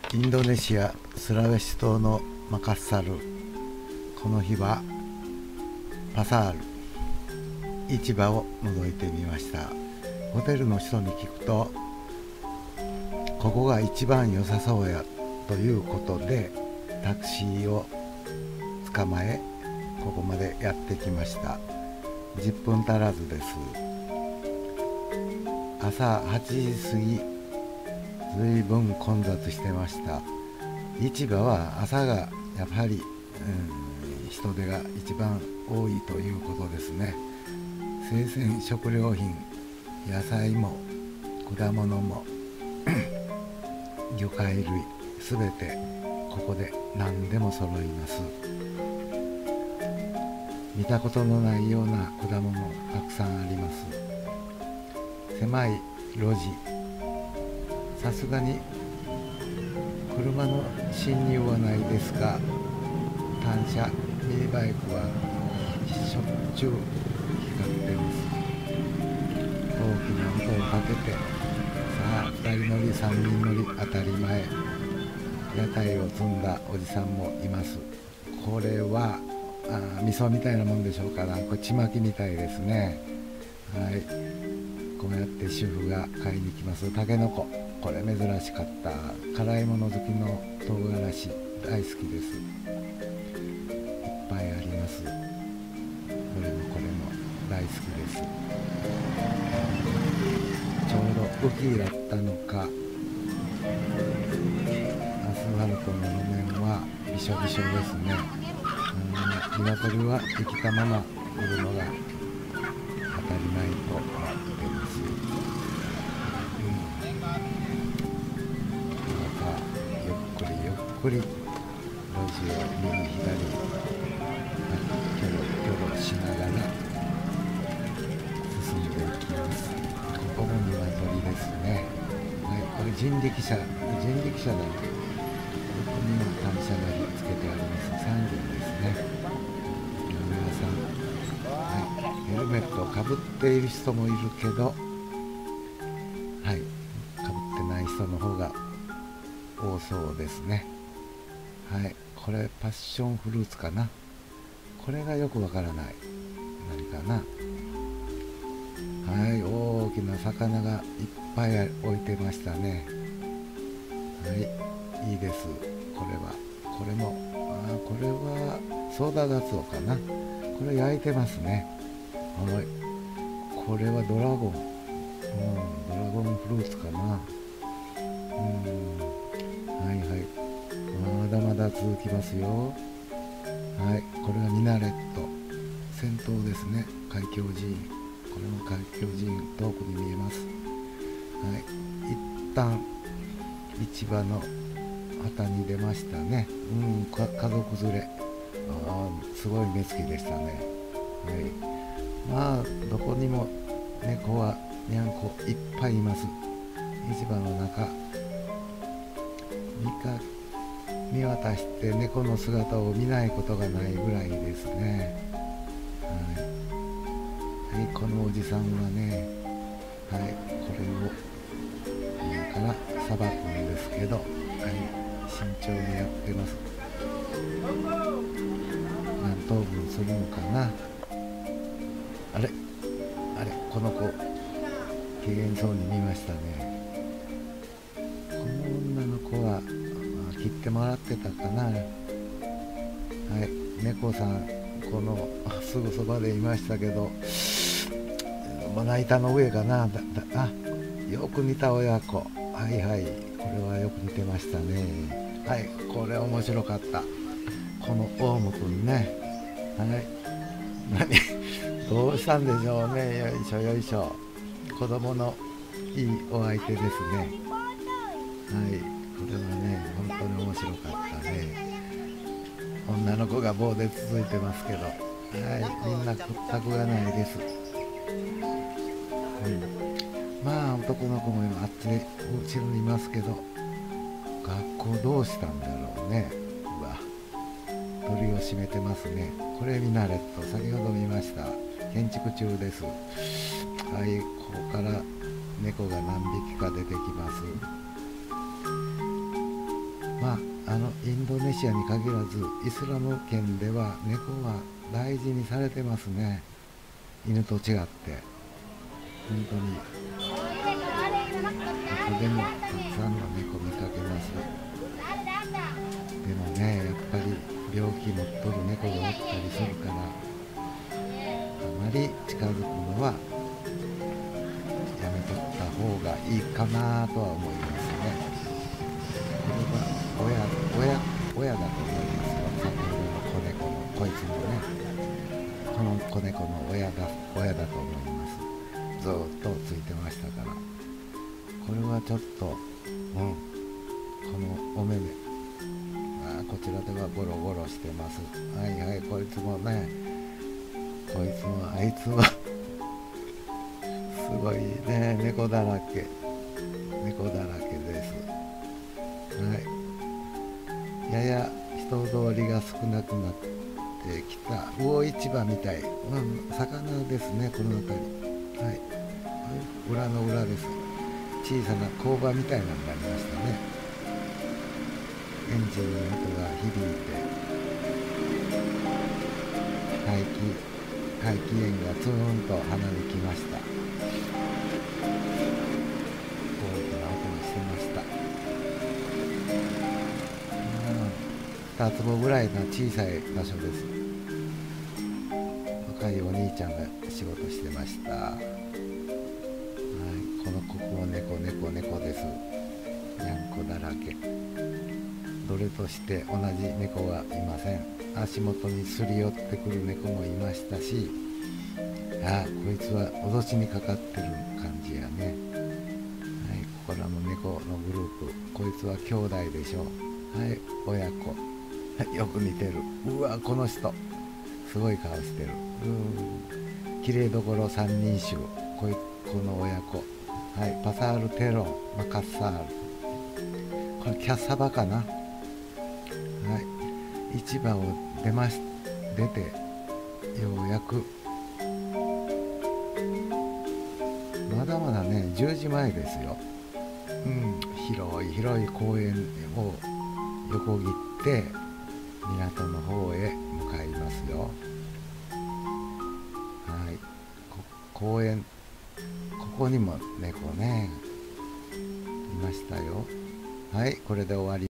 インドネシア・スラウェシ島のマカッサル。この日はパサール市場を覗いてみました。ホテルの人に聞くと、ここが一番良さそうやということでタクシーを捕まえ、ここまでやってきました。10分足らずです。朝8時過ぎ、ずいぶん混雑してました。市場は朝がやっぱり、人手が一番多いということですね。生鮮食料品、野菜も果物も魚介類すべてここで何でも揃います。見たことのないような果物たくさんあります。狭い路地、さすがに車の進入はないですが、単車ミニバイクはしょっちゅう光ってます。大きな音をかけて、さあ2人乗り3人乗り当たり前。屋台を積んだおじさんもいます。これは味噌みたいなもんでしょうかな。これちまきみたいですね。はい、こうやって主婦が買いに来ます。たけのこ、これ珍しかった。辛いもの好きの唐辛子大好きです。いっぱいあります。どれもこれも大好きです。ちょうど雨季だったのか、アスファルトの路面はびしょびしょですね。鶏は生きたまま売るのが当たり前となっています。またゆっくりゆっくり路地を右左キョロキョロしながら進んでいきます。ここも鶏ですね。はい、これ人力車だ。ここにも単車がつけてあります。3両ですね。皆さん、はい、ヘルメットをかぶっている人もいるけど、はい、かぶってない人の方が多そうですね。はい、これパッションフルーツかな。これがよくわからない。何かな。はい、大きな魚がいっぱい置いてましたね。はい、いいです。これは、これも、これはソーダガツオかな。これ焼いてますね。はい、これはドラゴン、ドラゴンフルーツかな。はいはい、まだまだ続きますよ。はい、これはミナレット、先頭ですね。海峡寺院、これも海峡寺院遠くに見えます。はい、一旦市場の旗に出ましたね。家族連れ、すごい目つきでしたね。はい、まあどこにも猫はにゃんこいっぱいいます。市場の中、見渡して猫の姿を見ないことがないぐらいですね。はい、このおじさんはね、はい、これを今からさばくんですけど、はい、慎重にやってます。何等分するのかな。あれこの子機嫌そうに見ましたね。この女の子は切ってもらってたかな。はい、猫さんこのすぐそばでいましたけど、まな板の上かな。よく似た親子。はいはい、これはよく似てましたね。はい、これ面白かった。このオウムくんね。はい、どうしたんでしょうね。よいしょよいしょ。子供のいいお相手ですね。はい、これはね、本当に面白かったね。女の子が棒で続いてますけど、はい、みんな屈託がないです。まあ男の子も今あっち後ろにいますけど、学校どうしたんだろうね。うわ、鳥を締めてますね。これミナレット、先ほど見ました。建築中です。はい、ここから猫が何匹か出てきます。 インドネシアに限らずイスラム圏では猫は大事にされてますね。犬と違って本当にどこでもたくさんの猫見かけます。でもね、やっぱり病気持っとる猫がおったりするから、あまり近づくのはやめとった方がいいかなとは思いますね。これは親だと思いますよ。先ほどの子猫のこいつもね、この子猫の親だと思います。ずーっとついてましたから。これはちょっと、このお目目、こちらではゴロゴロしてます。はいはい、こいつもね、あいつはすごいね、猫だらけです。はい、やや人通りが少なくなってきた魚市場みたい、魚ですね、この辺り。はい、裏の裏です。小さな工場みたいなのになりましたね。エンジンの音が響いて、排気炎がツーンと鼻にきました。大きな音がしてました。2坪ぐらいの小さい場所です。若いお兄ちゃんが仕事してました。はい、ここも猫です。にゃんこだらけ。どれとして同じ猫はいません。足元にすり寄ってくる猫もいましたし、こいつは脅しにかかってる感じやね。はい、ここらの猫のグループ、こいつは兄弟でしょう。はい、親子。よく似てる。うわ、この人すごい顔してる。綺麗どころ三人衆。この親子。はい、パサール・テロン、マカッサール。これキャッサバかな。はい、市場を出てようやく、まだまだね、10時前ですよ。広い公園を横切って港の方へ向かいますよ。はい、公園、ここにも猫ねいましたよ。はい、これで終わり。